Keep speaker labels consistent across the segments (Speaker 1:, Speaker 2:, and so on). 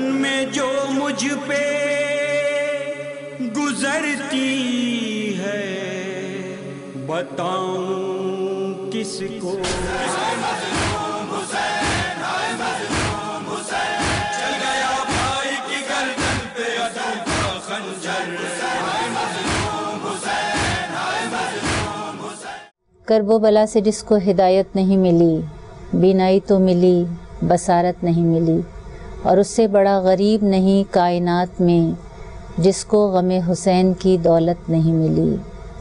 Speaker 1: میں جو مجھ پہ گزرتی ہے بتاؤں کس کو.
Speaker 2: کرب و بلا سے جس کو ہدایت نہیں ملی، بینائی تو ملی بصارت نہیں ملی، اور اس سے بڑا غریب نہیں کائنات میں جس کو غم حسین کی دولت نہیں ملی.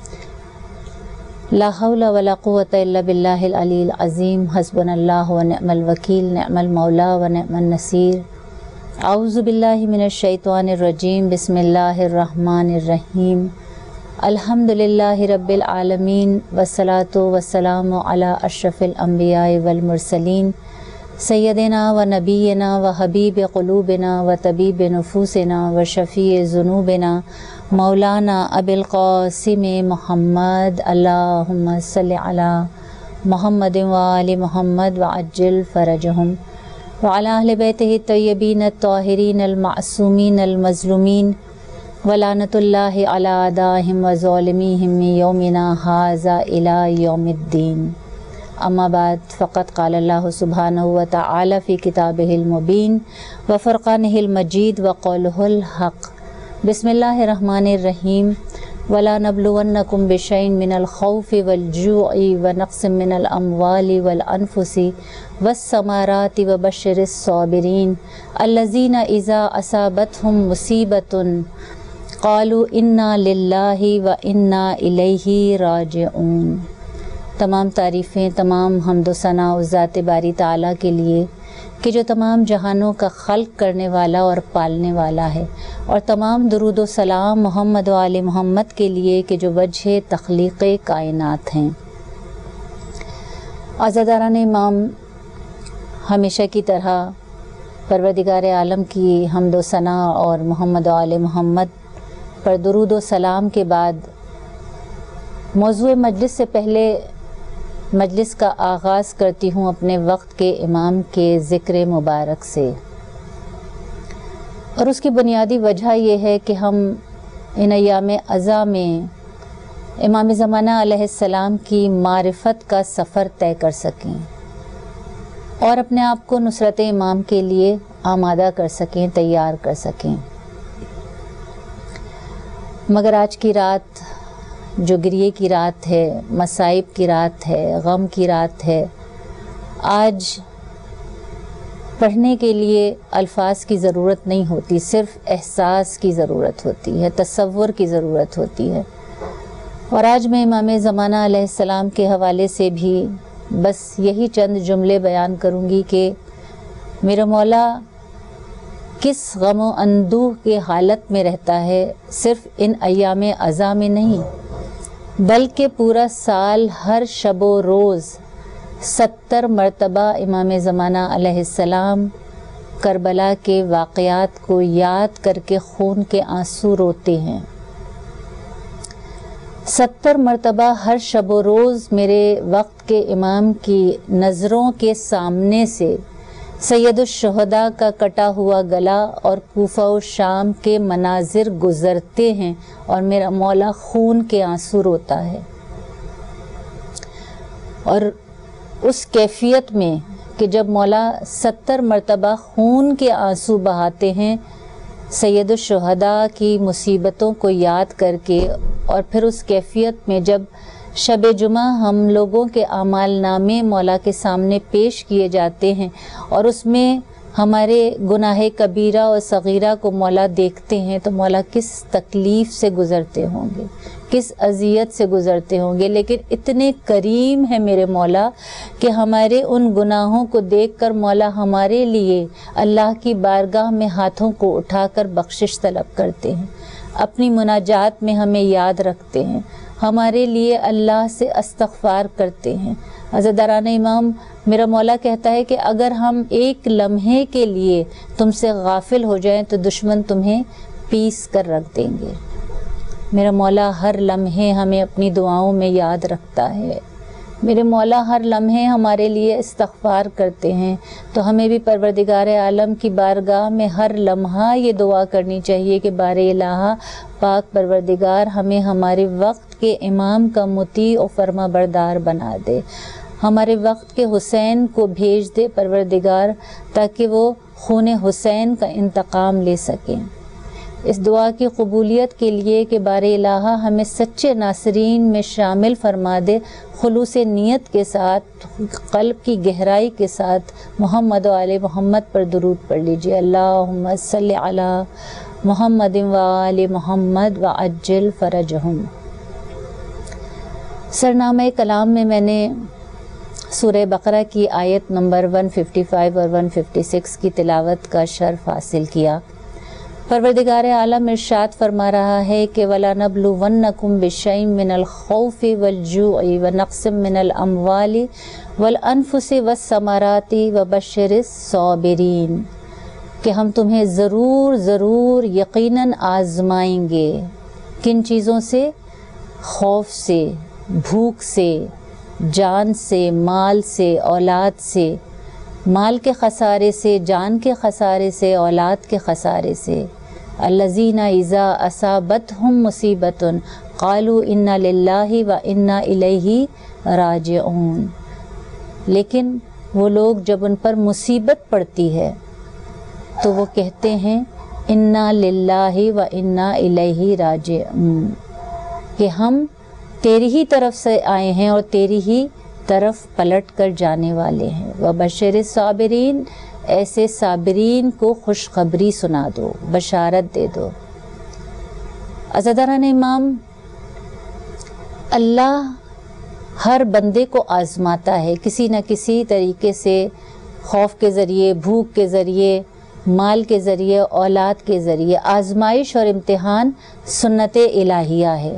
Speaker 2: لا حول ولا قوة الا باللہ العلی العظیم. حسبنا اللہ ونعم الوکیل، نعم المولا ونعم النصیر. اعوذ باللہ من الشیطان الرجیم. بسم اللہ الرحمن الرحیم. الحمدللہ رب العالمین، والصلاة والسلام علی اشرف الانبیاء والمرسلین، سیدنا و نبینا و حبیب قلوبنا و طبیب نفوسنا و شفیع ذنوبنا مولانا ابی القاسم محمد. اللہم صلی علی محمد و آل محمد وعجل فرجہم وعلی اہل بیتہ الطیبین الطاہرین المعصومین المظلومین ولعنۃ اللہ علی اعدائہم و ظالمیہم من یومنا ھذا الی یوم الدین. اما بعد، فقد قال اللہ سبحانہ وتعالی فی کتابہ المبین و فرقانہ المجید و قولہ الحق. بسم اللہ الرحمن الرحیم. وَلَنَبْلُوَنَّكُمْ بِشَيْءٍ مِّنَ الْخَوْفِ وَالْجُوعِ وَنَقْصٍ مِّنَ الْأَمْوَالِ وَالْأَنفُسِ وَالثَّمَرَاتِ وَبَشِّرِ الصَّابِرِينَ الَّذِينَ إِذَا أَصَابَتْهُم مُّصِيبَةٌ قَالُوا إِنَّا لِلَّهِ وَإِنَّا إِلَيْهِ رَاجِعُونَ. تمام تعریفیں، تمام حمد و ثنا اس ذات باری تعالیٰ کے لیے کہ جو تمام جہانوں کا خلق کرنے والا اور پالنے والا ہے، اور تمام درود و سلام محمد و آل محمد کے لیے کہ جو وجہ تخلیق کائنات ہیں. عزاداران امام، ہمیشہ کی طرح پروردگار عالم کی حمد و ثنا اور محمد و آل محمد پر درود و سلام کے بعد موضوع مجلس سے پہلے مجلس کا آغاز کرتی ہوں اپنے وقت کے امام کے ذکر مبارک سے. اور اس کی بنیادی وجہ یہ ہے کہ ہم ان ایام عزا میں امام زمانہ علیہ السلام کی معرفت کا سفر طے کر سکیں اور اپنے آپ کو نصرت امام کے لیے آمادہ کر سکیں، تیار کر سکیں. مگر آج کی رات جو گریے کی رات ہے، مصائب کی رات ہے، غم کی رات ہے، آج پڑھنے کے لیے الفاظ کی ضرورت نہیں ہوتی، صرف احساس کی ضرورت ہوتی ہے، تصور کی ضرورت ہوتی ہے. اور آج میں امام زمانہ علیہ السلام کے حوالے سے بھی بس یہی چند جملے بیان کروں گی کہ میرا مولا کس غم و اندوہ کے حالت میں رہتا ہے، صرف ان ایام عزا میں نہیں بلکہ پورا سال ہر شب و روز 70 مرتبہ امام زمانہ علیہ السلام کربلا کے واقعات کو یاد کر کے خون کے آنسو روتے ہیں. 70 مرتبہ ہر شب و روز میرے وقت کے امام کی نظروں کے سامنے سے سید الشہداء کا کٹا ہوا گلا اور کوفہ و شام کے مناظر گزرتے ہیں اور میرا مولا خون کے آنسو روتا ہے. اور اس کیفیت میں کہ جب مولا 70 مرتبہ خون کے آنسو بہاتے ہیں سید الشہداء کی مصیبتوں کو یاد کر کے، اور پھر اس کیفیت میں جب شب جمعہ ہم لوگوں کے اعمال نامے مولا کے سامنے پیش کیے جاتے ہیں اور اس میں ہمارے گناہ کبیرہ اور صغیرہ کو مولا دیکھتے ہیں تو مولا کس تکلیف سے گزرتے ہوں گے، کس اذیت سے گزرتے ہوں گے. لیکن اتنے کریم ہے میرے مولا کہ ہمارے ان گناہوں کو دیکھ کر مولا ہمارے لیے اللہ کی بارگاہ میں ہاتھوں کو اٹھا کر بخشش طلب کرتے ہیں، اپنی مناجات میں ہمیں یاد رکھتے ہیں، ہمارے لیے اللہ سے استغفار کرتے ہیں. عزاداران امام، میرا مولا کہتا ہے کہ اگر ہم ایک لمحے کے لیے تم سے غافل ہو جائیں تو دشمن تمہیں پیس کر رکھ دیں گے. میرا مولا ہر لمحے ہمیں اپنی دعاؤں میں یاد رکھتا ہے. میرے مولا ہر لمحے ہمارے لیے استغفار کرتے ہیں، تو ہمیں بھی پروردگار عالم کی بارگاہ میں ہر لمحہ یہ دعا کرنی چاہیے کہ بار الہ پاک پروردگار ہمیں ہمارے وقت کے امام کا مطیع و فرما بردار بنا دے، ہمارے وقت کے حسین کو بھیج دے پروردگار، تاکہ وہ خون حسین کا انتقام لے سکیں۔ اس دعا کی قبولیت کے لیے کہ بار الہ ہمیں سچے ناصرین میں شامل فرما دے، خلوص نیت کے ساتھ، قلب کی گہرائی کے ساتھ محمد و آل محمد پر درود پڑھ لیجیے۔ اللہم صلی علی محمد و آل محمد وعجل فرجہم۔ سرنامہ کلام میں میں نے سورہ بقرہ کی آیت نمبر 155 اور 156 کی تلاوت کا شرف حاصل کیا۔ پروردگار عالم ارشاد فرما رہا ہے کہ وَلَنَبْلُوَنَّكُمْ بِشَيْءٍ مِّنَ الْخَوْفِ وَالْجُوعِ وَنَقْصٍ مِّنَ الْأَمْوَالِ وَالْأَنفُسِ وَالثَّمَرَاتِ وَبَشِّرِ الصَّابِرِينَ، کہ ہم تمہیں ضرور یقیناً آزمائیں گے۔ کن چیزوں سے؟ خوف سے، بھوک سے، جان سے، مال سے، اولاد سے، مال کے خسارے سے، جان کے خسارے سے، اولاد کے خسارے سے۔ الذین اذا اصابتہم مصیبۃ قالوا انا للہ و انا الیہ راجعون، لیکن وہ لوگ جب ان پر مصیبت پڑتی ہے تو وہ کہتے ہیں انا للہ و انا الیہ راجعون، کہ ہم تیری ہی طرف سے آئے ہیں اور تیری ہی طرف پلٹ کر جانے والے ہیں۔ وَبَشِّرِ الصَّابِرِينَ، ایسے صابرین کو خوشخبری سنا دو، بشارت دے دو۔ عزیزان امام، اللہ ہر بندے کو آزماتا ہے کسی نہ کسی طریقے سے، خوف کے ذریعے، بھوک کے ذریعے، مال کے ذریعے، اولاد کے ذریعے۔ آزمائش اور امتحان سنت الہیہ ہے،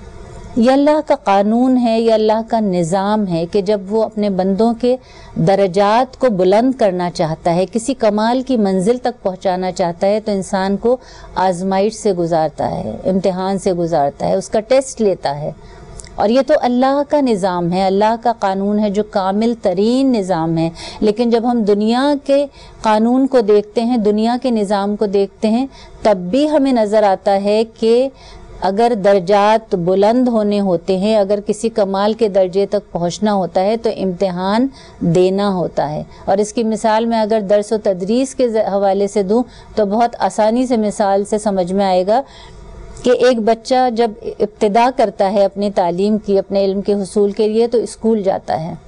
Speaker 2: یہ اللہ کا قانون ہے، یہ اللہ کا نظام ہے کہ جب وہ اپنے بندوں کے درجات کو بلند کرنا چاہتا ہے، کسی کمال کی منزل تک پہنچانا چاہتا ہے، تو انسان کو آزمائش سے گزارتا ہے، امتحان سے گزارتا ہے، اس کا ٹیسٹ لیتا ہے۔ اور یہ تو اللہ کا نظام ہے، اللہ کا قانون ہے جو کامل ترین نظام ہے۔ لیکن جب ہم دنیا کے قانون کو دیکھتے ہیں، دنیا کے نظام کو دیکھتے ہیں، تب بھی ہمیں نظر آتا ہے کہ اگر درجات بلند ہونے ہوتے ہیں، اگر کسی کمال کے درجے تک پہنچنا ہوتا ہے تو امتحان دینا ہوتا ہے۔ اور اس کی مثال میں اگر درس و تدریس کے حوالے سے دوں تو بہت آسانی سے مثال سے سمجھ میں آئے گا کہ ایک بچہ جب ابتدا کرتا ہے اپنی تعلیم کی، اپنے علم کے حصول کے لیے، تو اسکول جاتا ہے۔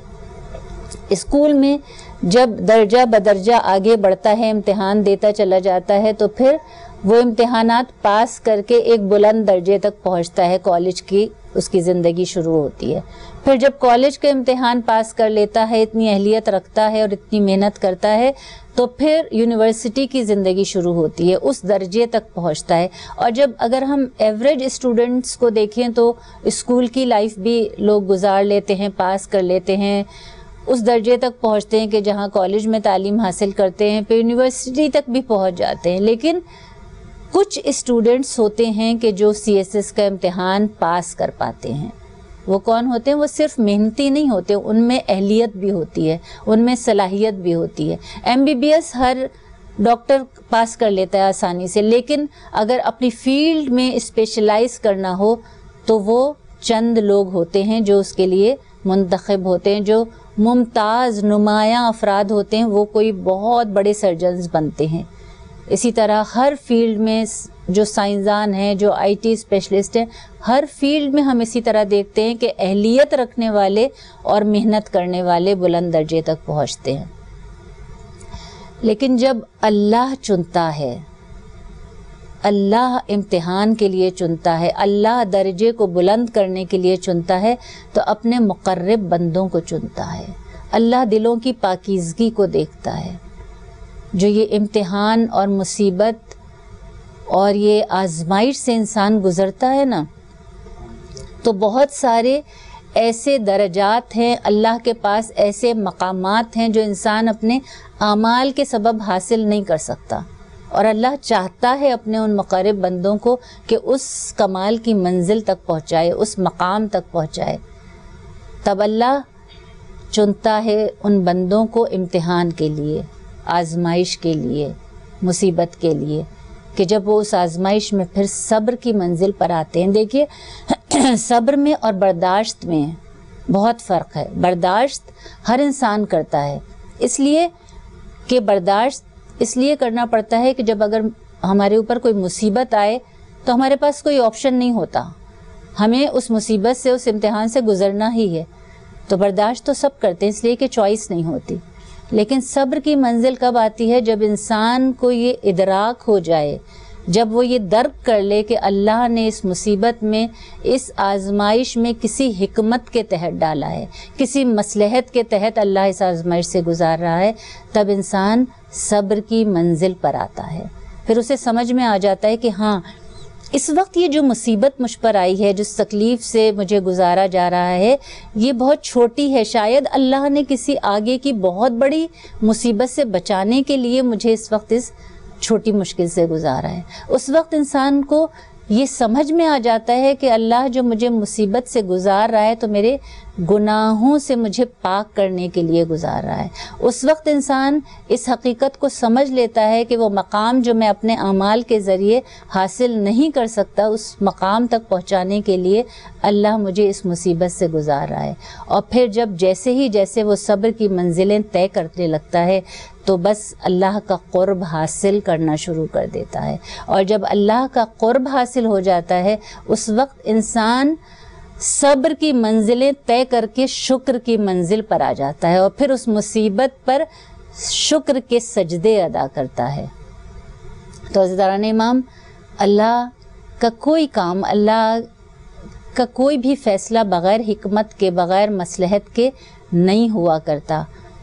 Speaker 2: اسکول میں جب درجہ بدرجہ آگے بڑھتا ہے، امتحان دیتا چلا جاتا ہے، تو پھر وہ امتحانات پاس کر کے ایک بلند درجے تک پہنچتا ہے، کالج کی اس کی زندگی شروع ہوتی ہے۔ پھر جب کالج کا امتحان پاس کر لیتا ہے، اتنی اہلیت رکھتا ہے اور اتنی محنت کرتا ہے، تو پھر یونیورسٹی کی زندگی شروع ہوتی ہے، اس درجے تک پہنچتا ہے۔ اور جب اگر ہم ایوریج اسٹوڈنٹس کو دیکھیں تو اسکول کی لائف بھی لوگ گزار لیتے ہیں، پاس کر لیتے ہیں، اس درجے تک پہنچتے ہیں کہ جہاں کالج میں تعلیم حاصل کرتے ہیں، پھر یونیورسٹی تک بھی پہنچ جاتے ہیں۔ لیکن کچھ اسٹوڈنٹس ہوتے ہیں کہ جو CSS کا امتحان پاس کر پاتے ہیں۔ وہ کون ہوتے ہیں؟ وہ صرف محنتی نہیں ہوتے، ان میں اہلیت بھی ہوتی ہے، ان میں صلاحیت بھی ہوتی ہے۔ MBBS ہر ڈاکٹر پاس کر لیتا ہے آسانی سے، لیکن اگر اپنی فیلڈ میں اسپیشلائز کرنا ہو تو وہ چند لوگ ہوتے ہیں جو اس کے لیے منتخب ہوتے ہیں، جو ممتاز نمایاں افراد ہوتے ہیں، وہ کوئی بہت بڑے سرجنز بنتے ہیں۔ اسی طرح ہر فیلڈ میں جو سائنسدان ہیں، جو IT اسپیشلسٹ ہیں، ہر فیلڈ میں ہم اسی طرح دیکھتے ہیں کہ اہلیت رکھنے والے اور محنت کرنے والے بلند درجے تک پہنچتے ہیں۔ لیکن جب اللہ چنتا ہے، اللہ امتحان کے لیے چنتا ہے، اللہ درجے کو بلند کرنے کے لیے چنتا ہے، تو اپنے مقرب بندوں کو چنتا ہے۔ اللہ دلوں کی پاکیزگی کو دیکھتا ہے۔ جو یہ امتحان اور مصیبت اور یہ آزمائش سے انسان گزرتا ہے نا، تو بہت سارے ایسے درجات ہیں اللہ کے پاس، ایسے مقامات ہیں جو انسان اپنے اعمال کے سبب حاصل نہیں کر سکتا، اور اللہ چاہتا ہے اپنے ان مقرب بندوں کو کہ اس کمال کی منزل تک پہنچائے، اس مقام تک پہنچائے۔ تب اللہ چنتا ہے ان بندوں کو امتحان کے لیے، آزمائش کے لیے، مصیبت کے لیے، کہ جب وہ اس آزمائش میں پھر صبر کی منزل پر آتے ہیں. دیکھیے صبر میں اور برداشت میں بہت فرق ہے. برداشت ہر انسان کرتا ہے، اس لیے کہ برداشت اس لیے کرنا پڑتا ہے کہ جب اگر ہمارے اوپر کوئی مصیبت آئے تو ہمارے پاس کوئی آپشن نہیں ہوتا، ہمیں اس مصیبت سے، اس امتحان سے گزرنا ہی ہے. تو برداشت تو سب کرتے ہیں اس لیے کہ چوائس نہیں ہوتی. لیکن صبر کی منزل کب آتی ہے؟ جب انسان کو یہ ادراک ہو جائے، جب وہ یہ درک کر لے کہ اللہ نے اس مصیبت میں، اس آزمائش میں کسی حکمت کے تحت ڈالا ہے، کسی مصلحت کے تحت اللہ اس آزمائش سے گزار رہا ہے، تب انسان صبر کی منزل پر آتا ہے. پھر اسے سمجھ میں آ جاتا ہے کہ ہاں اس وقت یہ جو مصیبت مجھ پر آئی ہے، جس تکلیف سے مجھے گزارا جا رہا ہے، یہ بہت چھوٹی ہے. شاید اللہ نے کسی آگے کی بہت بڑی مصیبت سے بچانے کے لیے مجھے اس وقت اس چھوٹی مشکل سے گزارا ہے. اس وقت انسان کو یہ سمجھ میں آ جاتا ہے کہ اللہ جو مجھے مصیبت سے گزار رہا ہے تو میرے گناہوں سے مجھے پاک کرنے کے لیے گزار رہا ہے. اس وقت انسان اس حقیقت کو سمجھ لیتا ہے کہ وہ مقام جو میں اپنے اعمال کے ذریعے حاصل نہیں کر سکتا، اس مقام تک پہنچانے کے لیے اللہ مجھے اس مصیبت سے گزار رہا ہے. اور پھر جیسے وہ صبر کی منزلیں طے کرنے لگتا ہے تو بس اللہ کا قرب حاصل کرنا شروع کر دیتا ہے. اور جب اللہ کا قرب حاصل ہو جاتا ہے اس وقت انسان صبر کی منزلیں طے کر کے شکر کی منزل پر آ جاتا ہے، اور پھر اس مصیبت پر شکر کے سجدے ادا کرتا ہے. تو عزیزان امام، اللہ کا کوئی کام، اللہ کا کوئی بھی فیصلہ بغیر حکمت کے، بغیر مصلحت کے نہیں ہوا کرتا.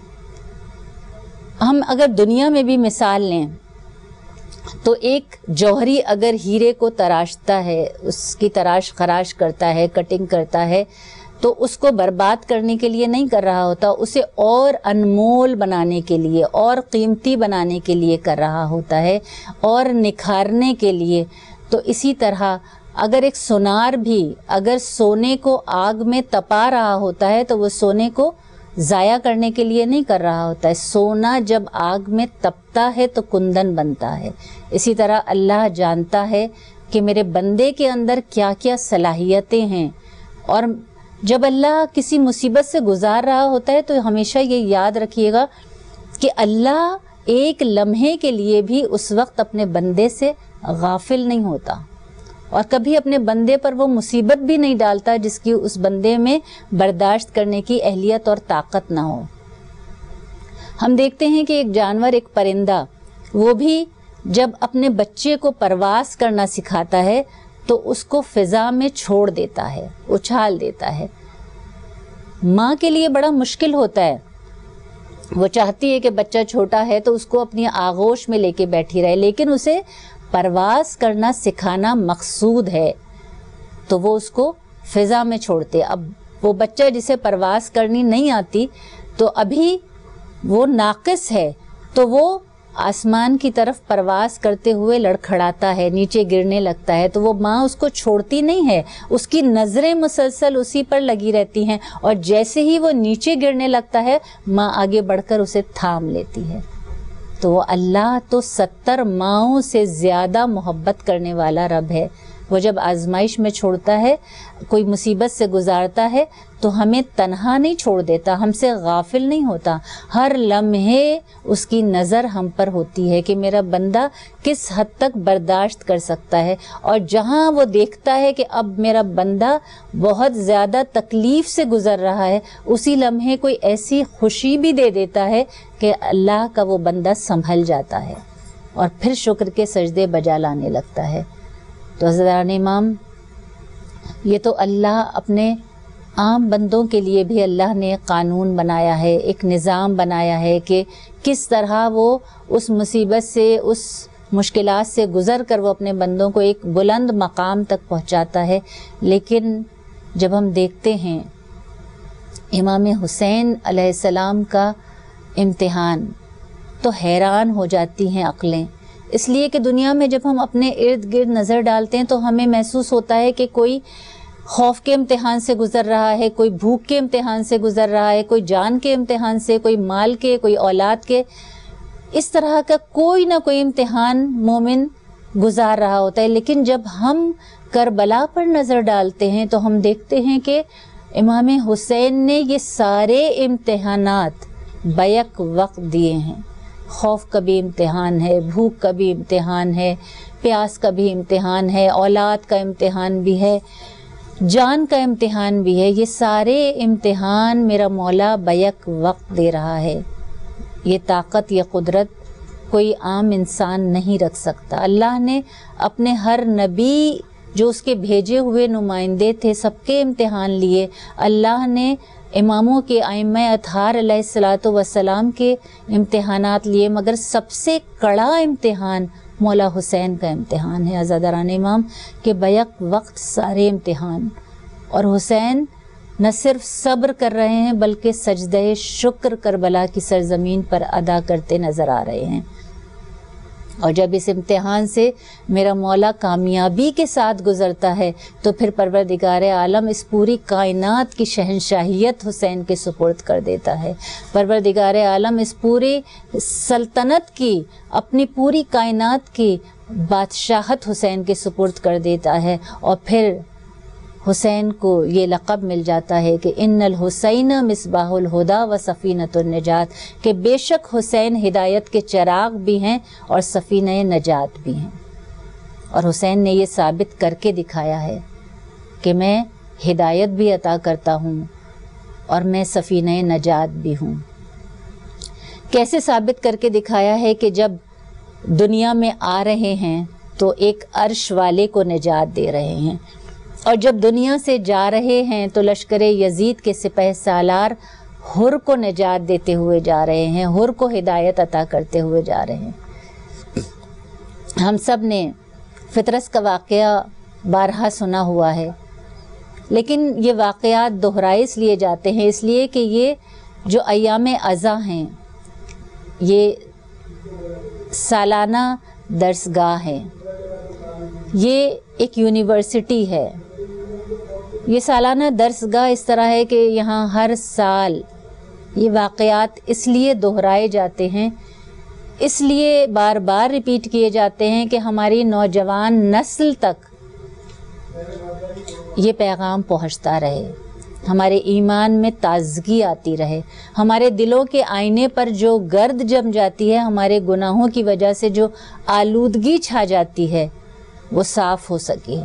Speaker 2: ہم اگر دنیا میں بھی مثال لیں تو ایک جوہری اگر ہیرے کو تراشتا ہے، اس کی تراش خراش کرتا ہے، کٹنگ کرتا ہے، تو اس کو برباد کرنے کے لیے نہیں کر رہا ہوتا، اسے اور انمول بنانے کے لیے، اور قیمتی بنانے کے لیے کر رہا ہوتا ہے، اور نکھارنے کے لیے. تو اسی طرح اگر ایک سونار بھی اگر سونے کو آگ میں تپا رہا ہوتا ہے تو وہ سونے کو ضائع کرنے کے لیے نہیں کر رہا ہوتا ہے. سونا جب آگ میں تپتا ہے تو کندن بنتا ہے. اسی طرح اللہ جانتا ہے کہ میرے بندے کے اندر کیا کیا صلاحیتیں ہیں، اور جب اللہ کسی مصیبت سے گزار رہا ہوتا ہے تو ہمیشہ یہ یاد رکھیے گا کہ اللہ ایک لمحے کے لیے بھی اس وقت اپنے بندے سے غافل نہیں ہوتا، اور کبھی اپنے بندے پر وہ مصیبت بھی نہیں ڈالتا جس کی اس بندے میں برداشت کرنے کی اہلیت اور طاقت نہ ہو. ہم دیکھتے ہیں کہ ایک جانور، ایک پرندہ، وہ بھی جب اپنے بچے کو پرواز کرنا سکھاتا ہے تو اس کو فضا میں چھوڑ دیتا ہے، اچھال دیتا ہے. ماں کے لیے بڑا مشکل ہوتا ہے، وہ چاہتی ہے کہ بچہ چھوٹا ہے تو اس کو اپنی آغوش میں لے کے بیٹھی رہے، لیکن اسے پرواز کرنا سکھانا مقصود ہے تو وہ اس کو فضا میں چھوڑتے. اب وہ بچہ جسے پرواز کرنی نہیں آتی تو ابھی وہ ناقص ہے، تو وہ آسمان کی طرف پرواز کرتے ہوئے لڑکھڑاتا ہے، نیچے گرنے لگتا ہے، تو وہ ماں اس کو چھوڑتی نہیں ہے، اس کی نظریں مسلسل اسی پر لگی رہتی ہیں، اور جیسے ہی وہ نیچے گرنے لگتا ہے ماں آگے بڑھ کر اسے تھام لیتی ہے. تو اللہ تو 70 ماؤں سے زیادہ محبت کرنے والا رب ہے. وہ جب آزمائش میں چھوڑتا ہے، کوئی مصیبت سے گزارتا ہے تو ہمیں تنہا نہیں چھوڑ دیتا، ہم سے غافل نہیں ہوتا. ہر لمحے اس کی نظر ہم پر ہوتی ہے کہ میرا بندہ کس حد تک برداشت کر سکتا ہے، اور جہاں وہ دیکھتا ہے کہ اب میرا بندہ بہت زیادہ تکلیف سے گزر رہا ہے، اسی لمحے کوئی ایسی خوشی بھی دے دیتا ہے کہ اللہ کا وہ بندہ سنبھل جاتا ہے اور پھر شکر کے سجدے بجا لانے لگتا ہے. تو حضرات امام، یہ تو اللہ اپنے عام بندوں کے لیے بھی اللہ نے ایک قانون بنایا ہے، ایک نظام بنایا ہے کہ کس طرح وہ اس مصیبت سے، اس مشکلات سے گزر کر وہ اپنے بندوں کو ایک بلند مقام تک پہنچاتا ہے. لیکن جب ہم دیکھتے ہیں امام حسین علیہ السلام کا امتحان تو حیران ہو جاتی ہیں عقلیں، اس لیے کہ دنیا میں جب ہم اپنے ارد گرد نظر ڈالتے ہیں تو ہمیں محسوس ہوتا ہے کہ کوئی خوف کے امتحان سے گزر رہا ہے، کوئی بھوک کے امتحان سے گزر رہا ہے، کوئی جان کے امتحان سے، کوئی مال کے، کوئی اولاد کے، اس طرح کا کوئی نہ کوئی امتحان مومن گزار رہا ہوتا ہے. لیکن جب ہم کربلا پر نظر ڈالتے ہیں تو ہم دیکھتے ہیں کہ امام حسین نے یہ سارے امتحانات بیک وقت دیے ہیں. خوف کا بھی امتحان ہے، بھوک کا بھی امتحان ہے، پیاس کا بھی امتحان ہے، اولاد کا امتحان بھی ہے، جان کا امتحان بھی ہے. یہ سارے امتحان میرا مولا بیک وقت دے رہا ہے. یہ طاقت، یہ قدرت کوئی عام انسان نہیں رکھ سکتا. اللہ نے اپنے ہر نبی جو اس کے بھیجے ہوئے نمائندے تھے سب کے امتحان لیے. اللہ نے اماموں کے، ائمہ اطہار علیہ السلام کے امتحانات لیے، مگر سب سے کڑا امتحان مولا حسین کا امتحان ہے. عزاداران امام کے بیک وقت سارے امتحان، اور حسین نہ صرف صبر کر رہے ہیں بلکہ سجدہ شکر کربلا کی سرزمین پر ادا کرتے نظر آ رہے ہیں. اور جب اس امتحان سے میرا مولا کامیابی کے ساتھ گزرتا ہے تو پھر پروردگار عالم اس پوری کائنات کی شہنشاہیت حسین کے سپرد کر دیتا ہے. پروردگار عالم اس پوری سلطنت کی، اپنی پوری کائنات کی بادشاہت حسین کے سپرد کر دیتا ہے. اور پھر حسین کو یہ لقب مل جاتا ہے کہ ان الحسین مصباح الہدا و سفینۃ النجات، کہ بے شک حسین ہدایت کے چراغ بھی ہیں اور سفینہ نجات بھی ہیں. اور حسین نے یہ ثابت کر کے دکھایا ہے کہ میں ہدایت بھی عطا کرتا ہوں اور میں سفینہ نجات بھی ہوں. کیسے ثابت کر کے دکھایا ہے کہ جب دنیا میں آ رہے ہیں تو ایک عرش والے کو نجات دے رہے ہیں، اور جب دنیا سے جا رہے ہیں تو لشکر یزید کے سپہ سالار حر کو نجات دیتے ہوئے جا رہے ہیں، حر کو ہدایت عطا کرتے ہوئے جا رہے ہیں. ہم سب نے فطرس کا واقعہ بارہا سنا ہوا ہے، لیکن یہ واقعات دہرائے اس لیے جاتے ہیں اس لیے کہ یہ جو ایام عزا ہیں یہ سالانہ درسگاہ ہے، یہ ایک یونیورسٹی ہے. یہ سالانہ درسگاہ اس طرح ہے کہ یہاں ہر سال یہ واقعات اس لیے دہرائے جاتے ہیں، اس لیے بار بار ریپیٹ کیے جاتے ہیں کہ ہماری نوجوان نسل تک یہ پیغام پہنچتا رہے، ہمارے ایمان میں تازگی آتی رہے، ہمارے دلوں کے آئینے پر جو گرد جم جاتی ہے، ہمارے گناہوں کی وجہ سے جو آلودگی چھا جاتی ہے وہ صاف ہو سکے.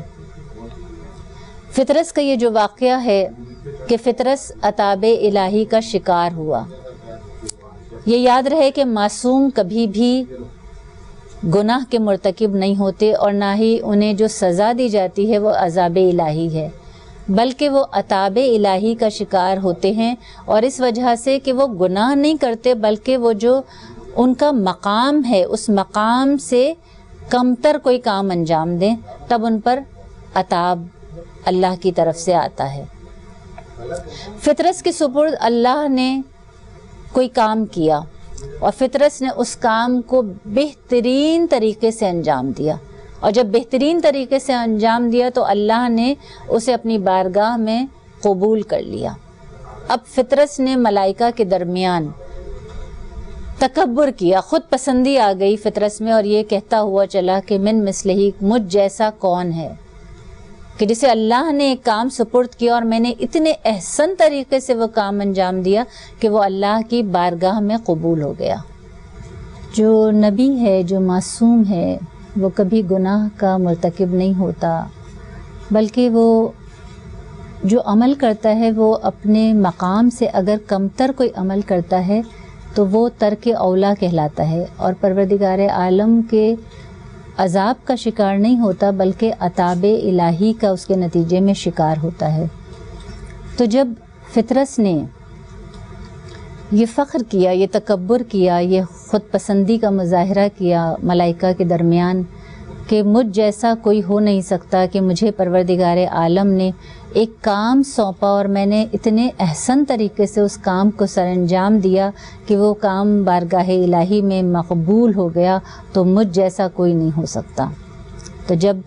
Speaker 2: فطرس کا یہ جو واقعہ ہے کہ فطرس عطاب الہی کا شکار ہوا، یہ یاد رہے کہ معصوم کبھی بھی گناہ کے مرتکب نہیں ہوتے، اور نہ ہی انہیں جو سزا دی جاتی ہے وہ عذاب الہی ہے، بلکہ وہ عطاب الہی کا شکار ہوتے ہیں. اور اس وجہ سے کہ وہ گناہ نہیں کرتے بلکہ وہ جو ان کا مقام ہے اس مقام سے کمتر کوئی کام انجام دیں تب ان پر عطاب اللہ کی طرف سے آتا ہے. فطرس کے سپرد اللہ نے کوئی کام کیا اور فطرس نے اس کام کو بہترین طریقے سے انجام دیا، اور جب بہترین طریقے سے انجام دیا تو اللہ نے اسے اپنی بارگاہ میں قبول کر لیا. اب فطرس نے ملائکہ کے درمیان تکبر کیا، خود پسندی آ گئی فطرس میں، اور یہ کہتا ہوا چلا کہ من مثلہ، مجھ جیسا کون ہے کہ جسے اللہ نے ایک کام سپرد کیا اور میں نے اتنے احسن طریقے سے وہ کام انجام دیا کہ وہ اللہ کی بارگاہ میں قبول ہو گیا. جو نبی ہے، جو معصوم ہے، وہ کبھی گناہ کا مرتکب نہیں ہوتا، بلکہ وہ جو عمل کرتا ہے وہ اپنے مقام سے اگر کمتر کوئی عمل کرتا ہے تو وہ ترک اولا کہلاتا ہے، اور پروردگار عالم کے عذاب کا شکار نہیں ہوتا بلکہ عطاب الہی کا اس کے نتیجے میں شکار ہوتا ہے. تو جب فطرس نے یہ فخر کیا، یہ تکبر کیا، یہ خود پسندی کا مظاہرہ کیا ملائکہ کے درمیان کہ مجھ جیسا کوئی ہو نہیں سکتا، کہ مجھے پروردگار عالم نے ایک کام سونپا اور میں نے اتنے احسن طریقے سے اس کام کو سر انجام دیا کہ وہ کام بارگاہ الہی میں مقبول ہو گیا، تو مجھ جیسا کوئی نہیں ہو سکتا. تو جب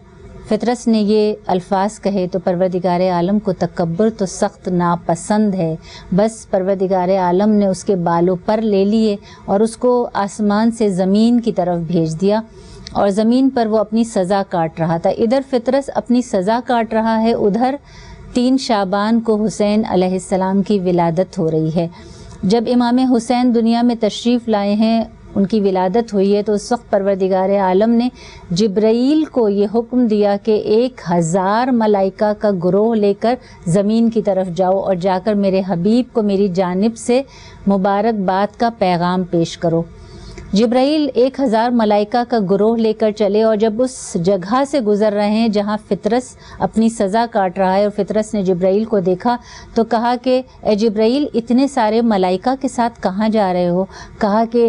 Speaker 2: فطرس نے یہ الفاظ کہے تو پروردگار عالم کو تکبر تو سخت ناپسند ہے، بس پروردگار عالم نے اس کے بالوں پر لے لیے اور اس کو آسمان سے زمین کی طرف بھیج دیا، اور زمین پر وہ اپنی سزا کاٹ رہا تھا۔ ادھر فطرس اپنی سزا کاٹ رہا ہے، ادھر 3 شعبان کو حسین علیہ السلام کی ولادت ہو رہی ہے۔ جب امام حسین دنیا میں تشریف لائے ہیں، ان کی ولادت ہوئی ہے، تو اس وقت پروردگار عالم نے جبرائیل کو یہ حکم دیا کہ 1000 ملائکہ کا گروہ لے کر زمین کی طرف جاؤ اور جا کر میرے حبیب کو میری جانب سے مبارکباد کا پیغام پیش کرو۔ جبرائیل 1000 ملائکہ کا گروہ لے کر چلے، اور جب اس جگہ سے گزر رہے ہیں جہاں فطرس اپنی سزا کاٹ رہا ہے، اور فطرس نے جبرائیل کو دیکھا تو کہا کہ اے جبرائیل، اتنے سارے ملائکہ کے ساتھ کہاں جا رہے ہو؟ کہا کہ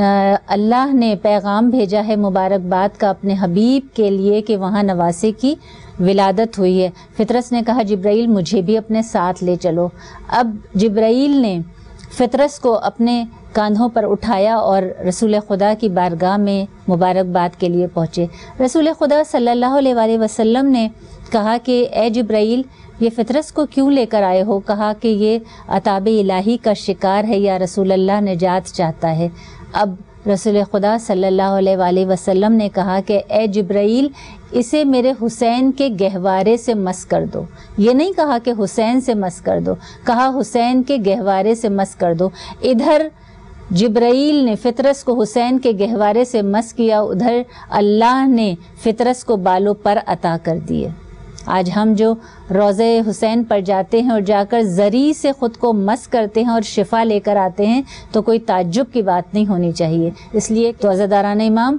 Speaker 2: اللہ نے پیغام بھیجا ہے مبارکباد کا اپنے حبیب کے لیے کہ وہاں نواسے کی ولادت ہوئی ہے۔ فطرس نے کہا جبرائیل مجھے بھی اپنے ساتھ لے چلو۔ اب جبرائیل نے فطرس کو اپنے کاندھوں پر اٹھایا اور رسول خدا کی بارگاہ میں مبارکباد کے لیے پہنچے۔ رسول خدا صلی اللہ علیہ وآلہ وسلم نے کہا کہ اے جبرائیل، یہ فطرس کو کیوں لے کر آئے ہو؟ کہا کہ یہ عطاب الہی کا شکار ہے یا رسول اللہ نجات چاہتا ہے۔ اب رسول خدا صلی اللہ علیہ وآلہ وسلم نے کہا کہ اے جبرائیل، اسے میرے حسین کے گہوارے سے مس کر دو۔ یہ نہیں کہا کہ حسین سے مس کر دو، کہا حسین کے گہوارے سے مس کر دو۔ ادھر جبرائیل نے فطرس کو حسین کے گہوارے سے مس کیا، ادھر اللہ نے فطرس کو بالوں پر عطا کر دیے۔ آج ہم جو روضہ حسین پر جاتے ہیں اور جا کر زری سے خود کو مس کرتے ہیں اور شفا لے کر آتے ہیں تو کوئی تعجب کی بات نہیں ہونی چاہیے۔ اس لیے تو عزاداران امام،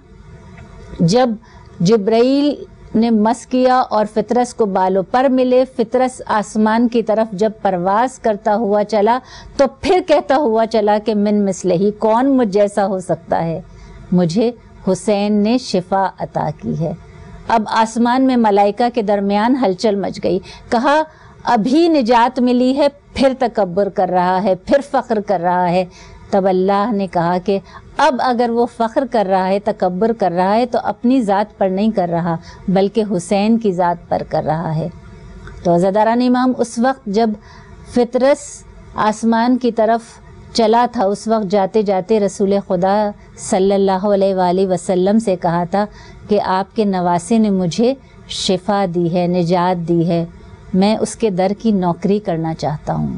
Speaker 2: جب جبرائیل نے مس کیا اور فطرس کو بالوں پر ملے، فطرس آسمان کی طرف جب پرواز کرتا ہوا چلا تو پھر کہتا ہوا چلا کہ من مثلہی، کون مجھ جیسا ہو سکتا ہے؟ مجھے حسین نے شفا عطا کی ہے۔ اب آسمان میں ملائکہ کے درمیان ہلچل مچ گئی، کہا ابھی نجات ملی ہے، پھر تکبر کر رہا ہے، پھر فخر کر رہا ہے۔ تب اللہ نے کہا کہ اب اگر وہ فخر کر رہا ہے، تکبر کر رہا ہے، تو اپنی ذات پر نہیں کر رہا بلکہ حسین کی ذات پر کر رہا ہے۔ تو عزاداران امام، اس وقت جب فطرس آسمان کی طرف چلا تھا، اس وقت جاتے جاتے رسول خدا صلی اللہ علیہ وآلہ وسلم سے کہا تھا کہ آپ کے نواسے نے مجھے شفا دی ہے، نجات دی ہے، میں اس کے در کی نوکری کرنا چاہتا ہوں۔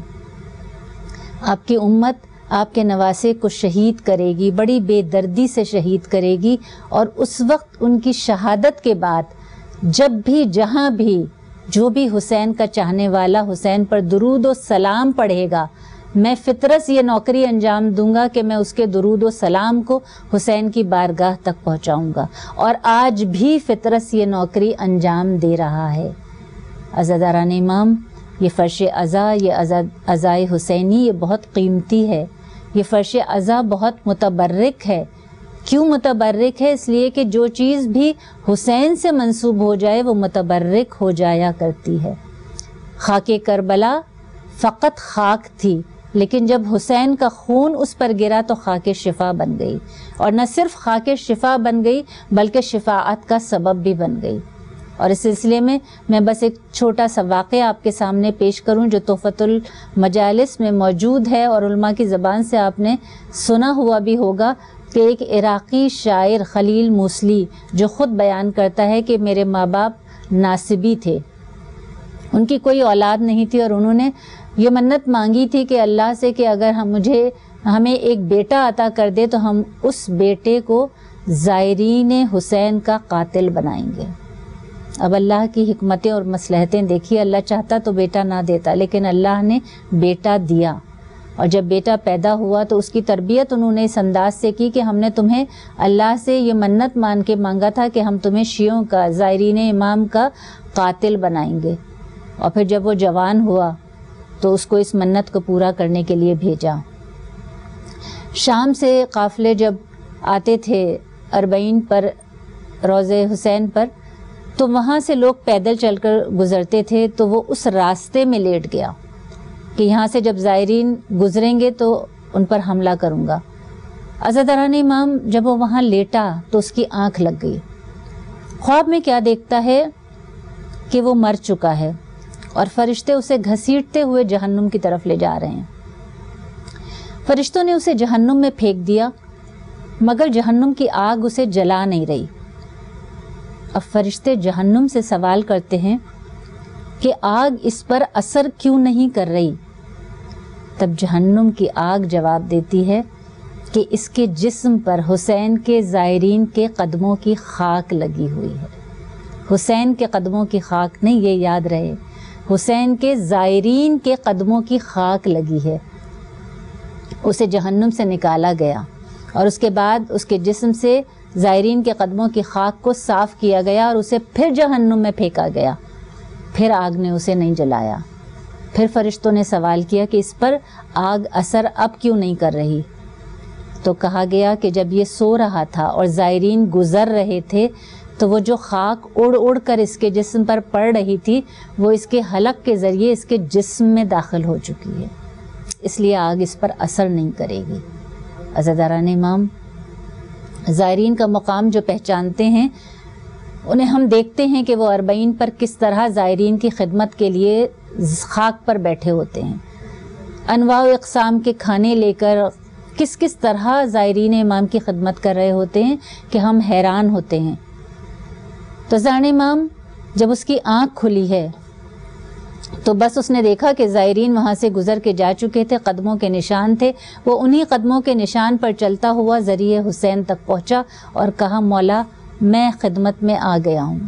Speaker 2: آپ کی امت آپ کے نواسے کو شہید کرے گی، بڑی بے دردی سے شہید کرے گی، اور اس وقت ان کی شہادت کے بعد جب بھی جہاں بھی جو بھی حسین کا چاہنے والا حسین پر درود و سلام پڑھے گا، میں فطرس یہ نوکری انجام دوں گا کہ میں اس کے درود و سلام کو حسین کی بارگاہ تک پہنچاؤں گا، اور آج بھی فطرس یہ نوکری انجام دے رہا ہے۔ عزاداران امام، یہ فرش عزا، یہ عزائے حسینی، یہ بہت قیمتی ہے۔ یہ فرش عزا بہت متبرک ہے۔ کیوں متبرک ہے؟ اس لیے کہ جو چیز بھی حسین سے منسوب ہو جائے وہ متبرک ہو جایا کرتی ہے۔ خاک کربلا فقط خاک تھی، لیکن جب حسین کا خون اس پر گرا تو خاک شفا بن گئی، اور نہ صرف خاک شفا بن گئی بلکہ شفاعت کا سبب بھی بن گئی۔ اور اس سلسلے میں بس ایک چھوٹا سا واقعہ آپ کے سامنے پیش کروں جو تحفۃ المجالس میں موجود ہے، اور علماء کی زبان سے آپ نے سنا ہوا بھی ہوگا کہ ایک عراقی شاعر خلیل موصلی جو خود بیان کرتا ہے کہ میرے ماں باپ ناسبی تھے، ان کی کوئی اولاد نہیں تھی، اور انہوں نے یہ منت مانگی تھی کہ اللہ سے کہ اگر ہمیں ایک بیٹا عطا کر دے تو ہم اس بیٹے کو زائرین حسین کا قاتل بنائیں گے۔ اب اللہ کی حکمتیں اور مصلحتیں دیکھیے، اللہ چاہتا تو بیٹا نہ دیتا، لیکن اللہ نے بیٹا دیا، اور جب بیٹا پیدا ہوا تو اس کی تربیت انہوں نے اس انداز سے کی کہ ہم نے تمہیں اللہ سے یہ منت مان کے مانگا تھا کہ ہم تمہیں شیعوں کا، زائرین امام کا قاتل بنائیں گے۔ اور پھر جب وہ جوان ہوا تو اس کو اس منت کو پورا کرنے کے لیے بھیجا۔ شام سے قافلے جب آتے تھے اربعین پر، روضہ حسین پر، تو وہاں سے لوگ پیدل چل کر گزرتے تھے، تو وہ اس راستے میں لیٹ گیا کہ یہاں سے جب زائرین گزریں گے تو ان پر حملہ کروں گا۔ عزاداران امام، جب وہ وہاں لیٹا تو اس کی آنکھ لگ گئی۔ خواب میں کیا دیکھتا ہے کہ وہ مر چکا ہے اور فرشتے اسے گھسیٹتے ہوئے جہنم کی طرف لے جا رہے ہیں۔ فرشتوں نے اسے جہنم میں پھینک دیا مگر جہنم کی آگ اسے جلا نہیں رہی۔ اب فرشتے جہنم سے سوال کرتے ہیں کہ آگ اس پر اثر کیوں نہیں کر رہی؟ تب جہنم کی آگ جواب دیتی ہے کہ اس کے جسم پر حسین کے زائرین کے قدموں کی خاک لگی ہوئی ہے۔ حسین کے قدموں کی خاک نہیں، یہ یاد رہے، حسین کے زائرین کے قدموں کی خاک لگی ہے۔ اسے جہنم سے نکالا گیا اور اس کے بعد اس کے جسم سے زائرین کے قدموں کی خاک کو صاف کیا گیا اور اسے پھر جہنم میں پھینکا گیا۔ پھر آگ نے اسے نہیں جلایا۔ پھر فرشتوں نے سوال کیا کہ اس پر آگ اثر اب کیوں نہیں کر رہی؟ تو کہا گیا کہ جب یہ سو رہا تھا اور زائرین گزر رہے تھے تو وہ جو خاک اڑ اڑ کر اس کے جسم پر پڑ رہی تھی وہ اس کے حلق کے ذریعے اس کے جسم میں داخل ہو چکی ہے، اس لیے آگ اس پر اثر نہیں کرے گی۔ عزاداران امام، زائرین کا مقام جو پہچانتے ہیں انہیں ہم دیکھتے ہیں کہ وہ اربعین پر کس طرح زائرین کی خدمت کے لیے خاک پر بیٹھے ہوتے ہیں، انواع و اقسام کے کھانے لے کر کس کس طرح زائرین امام کی خدمت کر رہے ہوتے ہیں کہ ہم حیران ہوتے ہیں۔ تو زائرین امام جب اس کی آنکھ کھلی ہے تو بس اس نے دیکھا کہ زائرین وہاں سے گزر کے جا چکے تھے، قدموں کے نشان تھے، وہ انہی قدموں کے نشان پر چلتا ہوا ذریعہ حسین تک پہنچا اور کہا مولا میں خدمت میں آ گیا ہوں،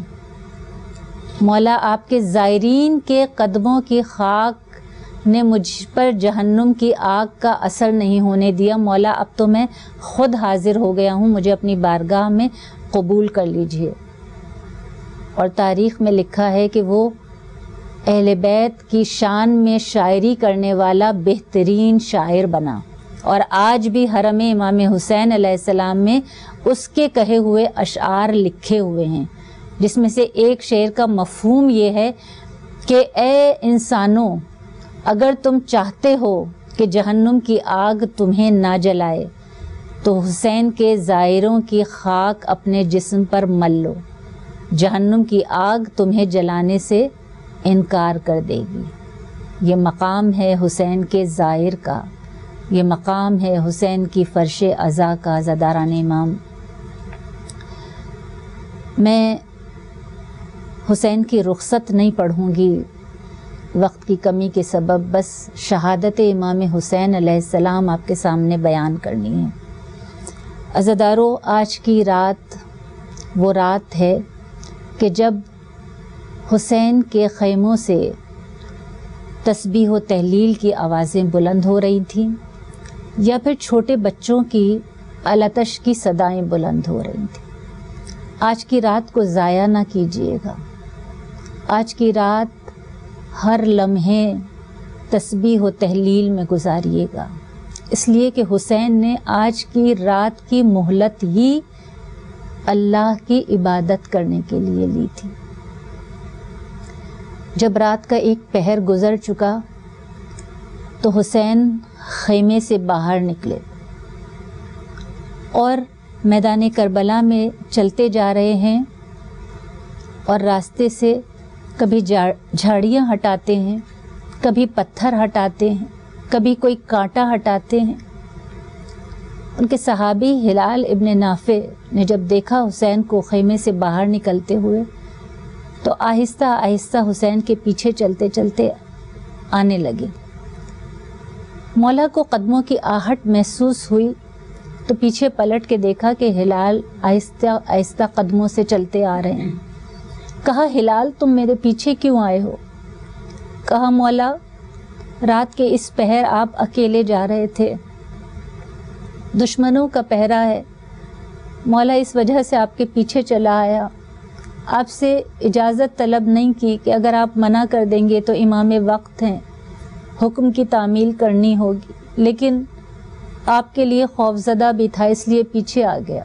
Speaker 2: مولا آپ کے زائرین کے قدموں کی خاک نے مجھ پر جہنم کی آگ کا اثر نہیں ہونے دیا، مولا اب تو میں خود حاضر ہو گیا ہوں، مجھے اپنی بارگاہ میں قبول کر لیجئے۔ اور تاریخ میں لکھا ہے کہ وہ اہل بیت کی شان میں شاعری کرنے والا بہترین شاعر بنا، اور آج بھی حرم امام حسین علیہ السلام میں اس کے کہے ہوئے اشعار لکھے ہوئے ہیں، جس میں سے ایک شعر کا مفہوم یہ ہے کہ اے انسانوں، اگر تم چاہتے ہو کہ جہنم کی آگ تمہیں نہ جلائے تو حسین کے زائروں کی خاک اپنے جسم پر مل لو، جہنم کی آگ تمہیں جلانے سے انکار کر دے گی۔ یہ مقام ہے حسین کے زائر کا، یہ مقام ہے حسین کی فرش عزا کا۔ عزاداران امام، میں حسین کی رخصت نہیں پڑھوں گی وقت کی کمی کے سبب، بس شہادت امام حسین علیہ السلام آپ کے سامنے بیان کرنی ہے۔ عزادارو، آج کی رات وہ رات ہے کہ جب حسین کے خیموں سے تسبیح و تہلیل کی آوازیں بلند ہو رہی تھیں یا پھر چھوٹے بچوں کی التش کی صدائیں بلند ہو رہی تھیں۔ آج کی رات کو ضائع نہ کیجیے گا، آج کی رات ہر لمحے تسبیح و تہلیل میں گزاریے گا، اس لیے کہ حسین نے آج کی رات کی مہلت ہی اللہ کی عبادت کرنے کے لیے لی تھی۔ جب رات کا ایک پہر گزر چکا تو حسین خیمے سے باہر نکلے اور میدان کربلا میں چلتے جا رہے ہیں، اور راستے سے کبھی جھاڑیاں ہٹاتے ہیں، کبھی پتھر ہٹاتے ہیں، کبھی کوئی کانٹا ہٹاتے ہیں۔ ان کے صحابی ہلال ابن نافع نے جب دیکھا حسین کو خیمے سے باہر نکلتے ہوئے تو آہستہ آہستہ حسین کے پیچھے چلتے چلتے آنے لگے۔ مولا کو قدموں کی آہٹ محسوس ہوئی تو پیچھے پلٹ کے دیکھا کہ ہلال آہستہ آہستہ قدموں سے چلتے آ رہے ہیں۔ کہا ہلال تم میرے پیچھے کیوں آئے ہو؟ کہا مولا رات کے اس پہر آپ اکیلے جا رہے تھے، دشمنوں کا پہرا ہے، مولا اس وجہ سے آپ کے پیچھے چلا آیا، آپ سے اجازت طلب نہیں کی کہ اگر آپ منع کر دیں گے تو امام وقت ہیں، حکم کی تعمیل کرنی ہوگی، لیکن آپ کے لیے خوفزدہ بھی تھا اس لیے پیچھے آ گیا۔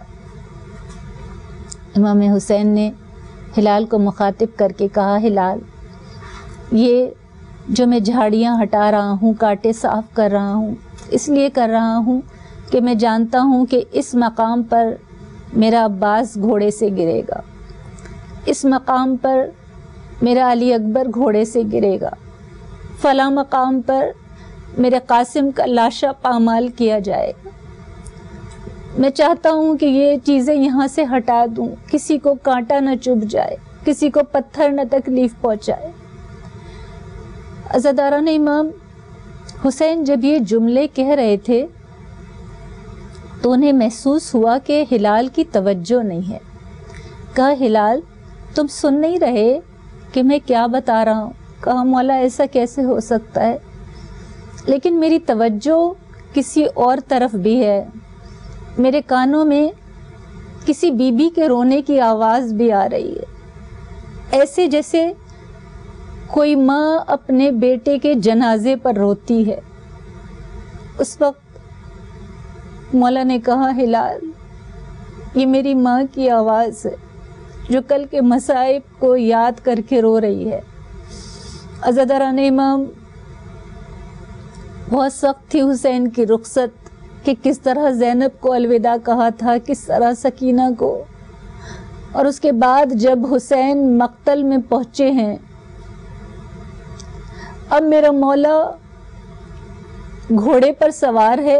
Speaker 2: امام حسین نے ہلال کو مخاطب کر کے کہا ہلال، یہ جو میں جھاڑیاں ہٹا رہا ہوں، کانٹے صاف کر رہا ہوں، اس لیے کر رہا ہوں کہ میں جانتا ہوں کہ اس مقام پر میرا عباس گھوڑے سے گرے گا، اس مقام پر میرا علی اکبر گھوڑے سے گرے گا، فلاں مقام پر میرے قاسم کا لاشا پامال کیا جائے گا۔ میں چاہتا ہوں کہ یہ چیزیں یہاں سے ہٹا دوں، کسی کو کانٹا نہ چبھ جائے، کسی کو پتھر نہ تکلیف پہنچائے۔ عزاداران امام، حسین جب یہ جملے کہہ رہے تھے تو انہیں محسوس ہوا کہ ہلال کی توجہ نہیں ہے۔ کہا ہلال تم سن نہیں رہے کہ میں کیا بتا رہا ہوں؟ کہا مولا ایسا کیسے ہو سکتا ہے، لیکن میری توجہ کسی اور طرف بھی ہے، میرے کانوں میں کسی بی بی کے رونے کی آواز بھی آ رہی ہے، ایسے جیسے کوئی ماں اپنے بیٹے کے جنازے پر روتی ہے۔ اس وقت مولا نے کہا ہلال یہ میری ماں کی آواز ہے جو کل کے مصائب کو یاد کر کے رو رہی ہے۔ عزاداران امام، بہت سخت تھی حسین کی رخصت کہ کس طرح زینب کو الوداع کہا تھا، کس طرح سکینہ کو، اور اس کے بعد جب حسین مقتل میں پہنچے ہیں، اب میرا مولا گھوڑے پر سوار ہے،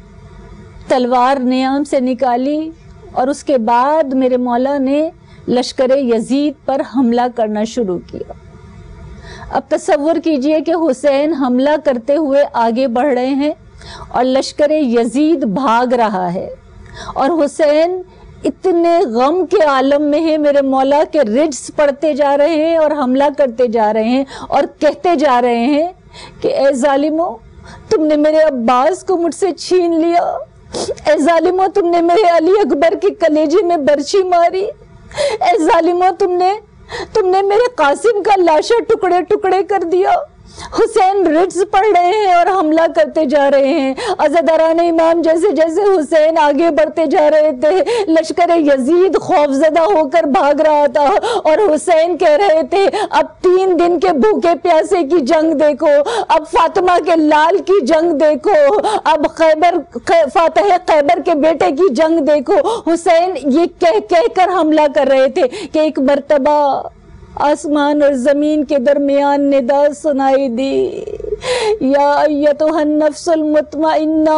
Speaker 2: تلوار نیام سے نکالی، اور اس کے بعد میرے مولا نے لشکر یزید پر حملہ کرنا شروع کیا۔ اب تصور کیجئے کہ حسین حملہ کرتے ہوئے آگے بڑھ رہے ہیں اور لشکر یزید بھاگ رہا ہے، اور حسین اتنے غم کے عالم میں ہے میرے مولا کے رجز پڑھتے جا رہے ہیں اور حملہ کرتے جا رہے ہیں اور کہتے جا رہے ہیں کہ اے ظالموں تم نے میرے عباس کو مجھ سے چھین لیا، اے ظالموں تم نے میرے علی اکبر کے کلیجے میں برچھی ماری، اے ظالموں تم نے میرے قاسم کا لاشا ٹکڑے ٹکڑے کر دیا۔ حسین رجز پڑھ رہے ہیں اور حملہ کرتے جا رہے ہیں۔ عزاداران امام، جیسے جیسے حسین آگے بڑھتے جا رہے تھے، لشکر یزید خوفزدہ ہو کر بھاگ رہا تھا، اور حسین کہہ رہے تھے اب 3 دن کے بھوکے پیاسے کی جنگ دیکھو، اب فاطمہ کے لال کی جنگ دیکھو، اب فاتح خیبر کے بیٹے کی جنگ دیکھو۔ حسین یہ کہہ کر حملہ کر رہے تھے کہ ایک مرتبہ آسمان اور زمین کے درمیان ندا سنائی دی، یا ایتھا النفس المطمئنہ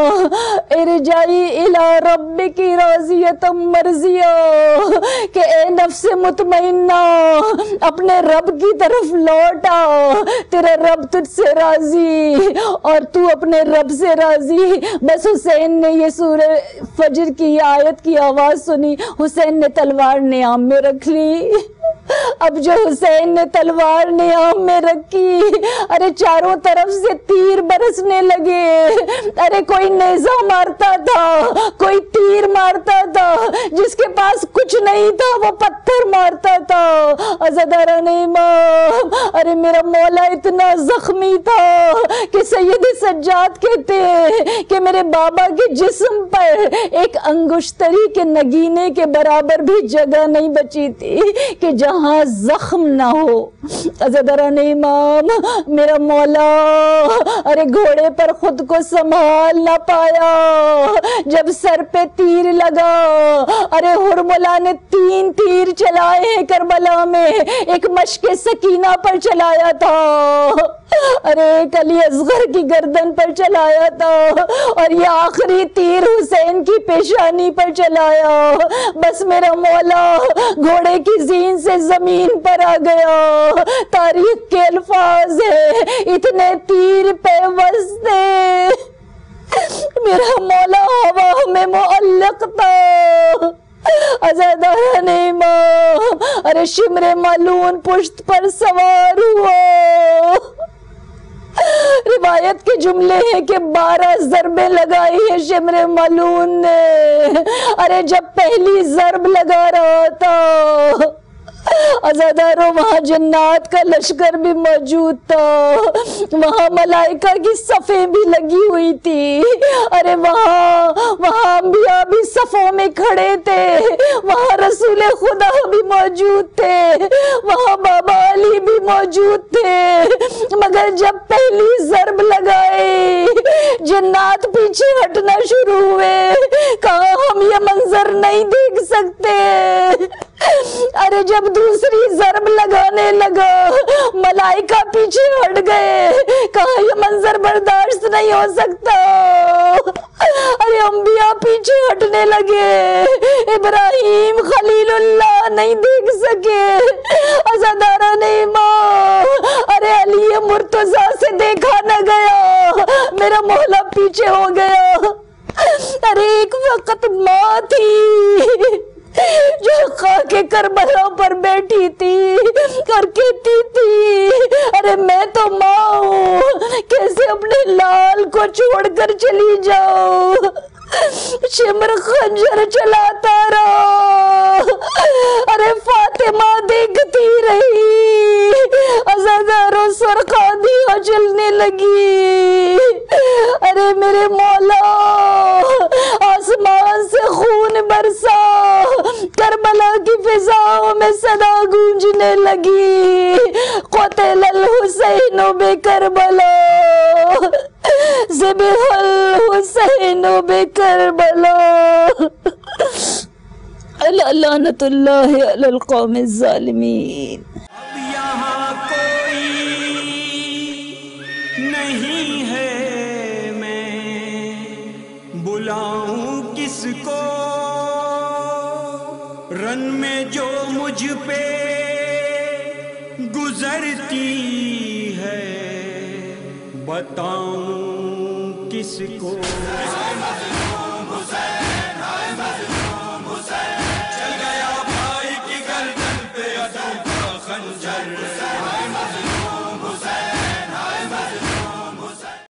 Speaker 2: ارجعی الی ربک راضیۃ مرضیہ، کہ اے نفس مطمئنہ اپنے رب کی طرف لوٹ آ، تیرا رب تجھ سے راضی اور تو اپنے رب سے راضی۔ بس حسین نے یہ سورہ فجر کی آیت کی آواز سنی، حسین نے تلوار نیام میں رکھ لی۔ اب جو حسین نے تلوار نیام میں رکھی، ارے چاروں طرف سے تیر برسنے لگے، ارے کوئی نیزہ مارتا تھا، کوئی تیر مارتا تھا، جس کے پاس کچھ نہیں تھا وہ پتھر مارتا تھا۔ عزاداران امام، ارے میرا مولا اتنا زخمی تھا کہ سید سجاد کہتے ہیں کہ میرے بابا کے جسم پر ایک انگشتری کے نگینے کے برابر بھی جگہ نہیں بچی تھی کہ جہاں زخم نہ ہو۔ عزاداران امام، میرا مولا ارے گھوڑے پر خود کو سنبھال نہ پایا، جب سر پہ تیر لگا، ارے ہرملا نے 3 تیر چلائے ہیں کربلا میں، ایک مشق سکینہ پر چلایا تھا، ارے ایک علی اصغر کی گردن پر چلایا تھا، اور یہ آخری تیر حسین کی پیشانی پر چلایا۔ بس میرا مولا گھوڑے کی زین سے زمین پر آ گیا۔ تاریخ کے الفاظ ہے، اتنے تیر پیوست تھے، میرا مولا ہوا میں معلق تھا۔ عزاداران امام، ارے شمر ملعون پشت پر سوار ہوا۔ روایت کے جملے ہیں کہ 12 ضربیں لگائی ہے شمر ملعون نے۔ ارے جب پہلی ضرب لگا رہا تھا، عزاداروں وہاں جنات کا لشکر بھی موجود تھا، وہاں ملائکہ کی صفیں بھی لگی ہوئی تھی، ارے وہاں انبیاء بھی صفوں میں کھڑے تھے، وہاں رسول خدا بھی موجود تھے، وہاں بابا علی بھی موجود تھے، مگر جب پہلی ضرب لگائے جنات پیچھے ہٹنا شروع ہوئے، کہا ہم یہ منظر نہیں دیکھ سکتے،
Speaker 3: ارے جب دوسری ضرب لگانے لگا ملائکہ پیچھے ہٹ گئے، کہا یہ منظر برداشت نہیں ہو سکتا۔ ارے انبیاء پیچھے ہٹنے لگے، ابراہیم خلیل اللہ نہیں دیکھ سکے، عزاداران ایمان، ارے علی مرتضیٰ سے دیکھا نہ گیا، میرا مولا پیچھے ہو گیا۔ ارے ایک وقت ماں تھی جو خاک کربلا پر بیٹھی تھی اور کہتی تھی ارے میں تو ماں ہوں، کیسے اپنے لال کو چھوڑ کر چلی جاؤ۔ شمر خنجر چلاتا رہا، ارے فاطمہ دیکھتی رہی، عزاداروں سرخاندیاں چلنے لگی۔ ارے میرے مولا آسمان سے خون برسا، کربلا کی فضاؤں میں صدا گونجنے لگی، قتل الحسین بکربلا، ذبح الحسین بکربلا، لعنت اللہ علی القوم الظالمین۔
Speaker 1: اب یہاں کوئی نہیں ہے، میں بلاؤں کس کو؟ رن میں جو مجھ پہ گزرتی ہے، بتاؤں کس کو؟